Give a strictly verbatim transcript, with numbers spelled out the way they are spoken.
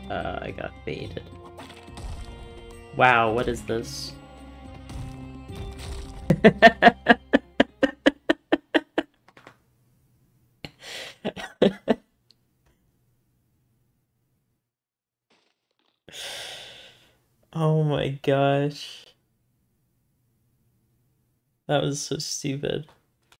Uh, I got baited. Wow, what is this? Oh my gosh. That was so stupid.